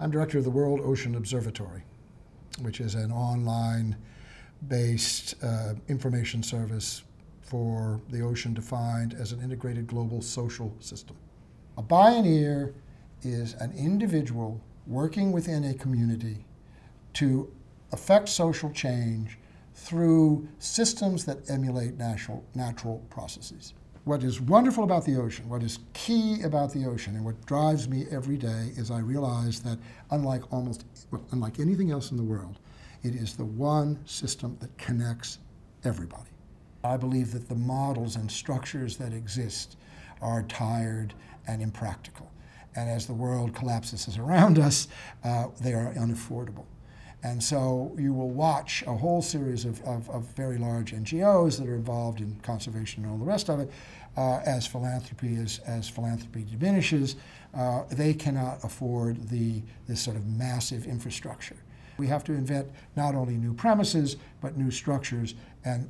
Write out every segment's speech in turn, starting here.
I'm director of the World Ocean Observatory, which is an online-based information service for the ocean defined as an integrated global social system. A bioneer is an individual working within a community to affect social change through systems that emulate natural processes. What is wonderful about the ocean, what is key about the ocean, and what drives me every day is I realize that unlike anything else in the world, it is the one system that connects everybody. I believe that the models and structures that exist are tired and impractical. And as the world collapses around us, they are unaffordable. And so you will watch a whole series of very large NGOs that are involved in conservation and all the rest of it. As philanthropy diminishes, they cannot afford this sort of massive infrastructure. We have to invent not only new premises, but new structures, and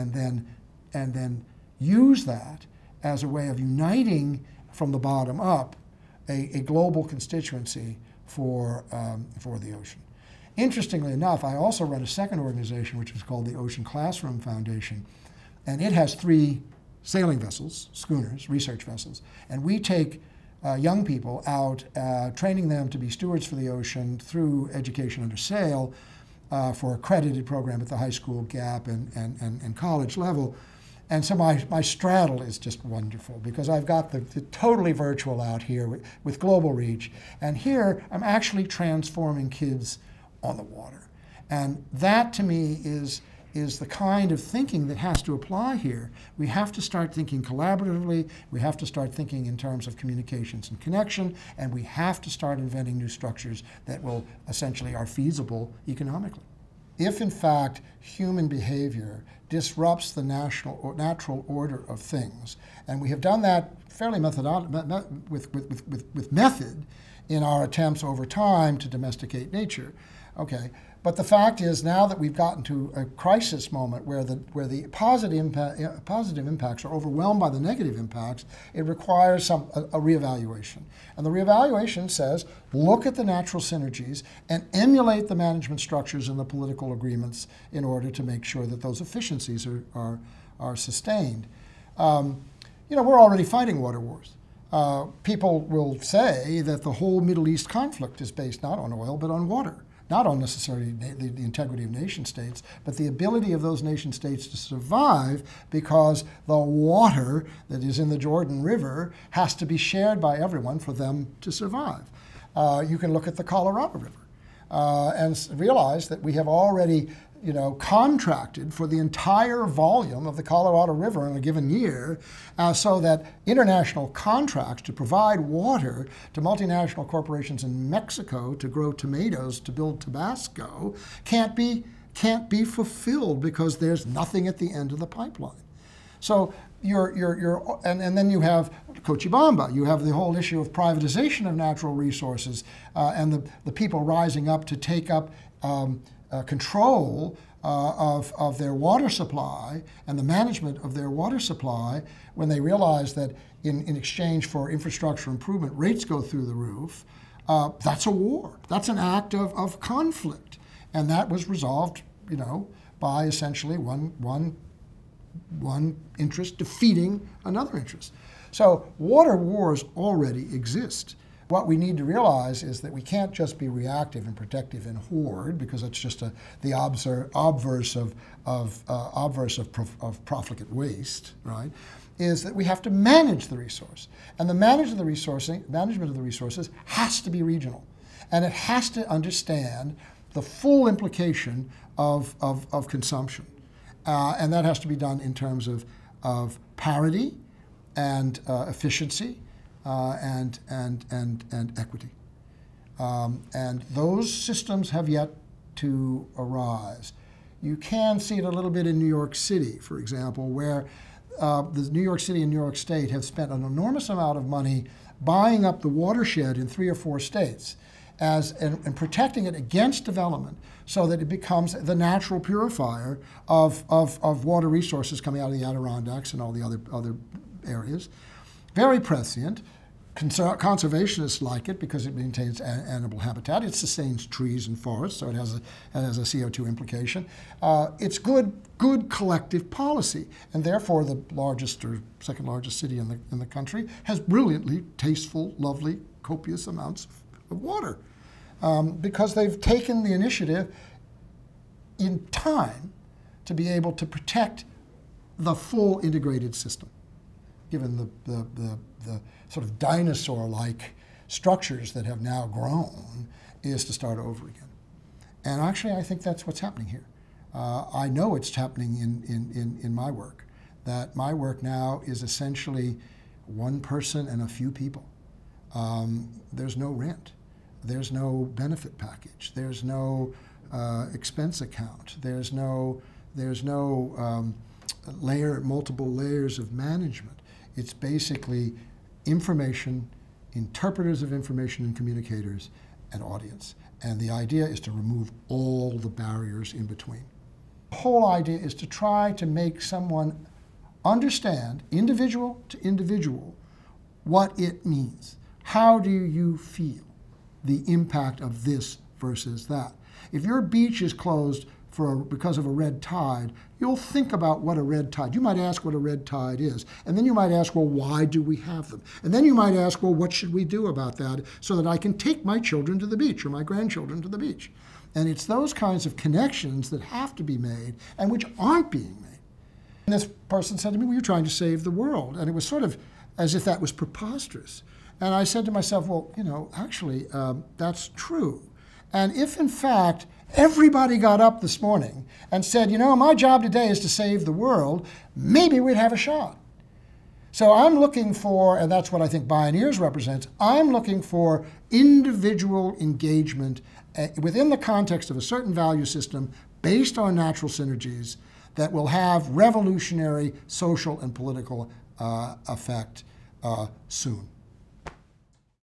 then use that as a way of uniting from the bottom up a global constituency for the ocean. Interestingly enough, I also run a second organization which is called the Ocean Classroom Foundation, and it has 3 sailing vessels, schooners, research vessels, and we take young people out, training them to be stewards for the ocean through education under sail for accredited program at the high school, gap, and college level. And so my straddle is just wonderful because I've got the totally virtual out here with global reach, and here I'm actually transforming kids on the water. And that to me is the kind of thinking that has to apply here. We have to start thinking collaboratively, we have to start thinking in terms of communications and connection, and we have to start inventing new structures that will essentially are feasible economically. If in fact human behavior disrupts the natural order of things, and we have done that fairly with method in our attempts over time to domesticate nature. Okay, but the fact is now that we've gotten to a crisis moment where the positive impacts are overwhelmed by the negative impacts, it requires a reevaluation. And the reevaluation says, look at the natural synergies and emulate the management structures and the political agreements in order to make sure that those efficiencies are sustained. You know, we're already fighting water wars. People will say that the whole Middle East conflict is based not on oil, but on water. Not on necessarily the integrity of nation states, but the ability of those nation states to survive because the water that is in the Jordan River has to be shared by everyone for them to survive. You can look at the Colorado River and realize that we have already contracted for the entire volume of the Colorado River in a given year, so that international contracts to provide water to multinational corporations in Mexico to grow tomatoes to build Tabasco can't be fulfilled because there's nothing at the end of the pipeline. So and then you have Cochabamba. You have the whole issue of privatization of natural resources and the people rising up to take up control of their water supply and the management of their water supply when they realize that in exchange for infrastructure improvement, rates go through the roof. That's a war. That's an act of conflict. And that was resolved, by essentially one interest defeating another interest. So water wars already exist. What we need to realize is that we can't just be reactive and protective and hoard, because it's just the obverse of profligate waste, right? Is that we have to manage the resource, and the management of the resources has to be regional, and it has to understand the full implication of consumption, and that has to be done in terms of parity and efficiency. And equity. And those systems have yet to arise. You can see it a little bit in New York City, for example, where the New York City and New York State have spent an enormous amount of money buying up the watershed in 3 or 4 states and protecting it against development so that it becomes the natural purifier of water resources coming out of the Adirondacks and all the other areas. Very prescient, Conservationists like it because it maintains animal habitat. It sustains trees and forests, so it has a CO2 implication. It's good collective policy, and therefore the largest or second largest city in the country has brilliantly tasteful, lovely, copious amounts of water because they've taken the initiative in time to be able to protect the full integrated system, given the sort of dinosaur-like structures that have now grown, is to start over again. And actually, I think that's what's happening here. I know it's happening in my work, that my work now is essentially one person and a few people. There's no rent. There's no benefit package. There's no expense account. There's no multiple layers of management. It's basically information, interpreters of information and communicators, and audience. And the idea is to remove all the barriers in between. The whole idea is to try to make someone understand, individual to individual, what it means. How do you feel the impact of this versus that? If your beach is closed because of a red tide, you'll think about what a red tide. You might ask what a red tide is. And then you might ask, well, why do we have them? And then you might ask, well, what should we do about that so that I can take my children to the beach or my grandchildren to the beach? And it's those kinds of connections that have to be made and which aren't being made. And this person said to me, well, you're trying to save the world. And it was sort of as if that was preposterous. And I said to myself, well, actually, that's true. And if, in fact, everybody got up this morning and said, my job today is to save the world, maybe we'd have a shot. So I'm looking for, and that's what I think Bioneers represents, I'm looking for individual engagement within the context of a certain value system based on natural synergies that will have revolutionary social and political effect soon.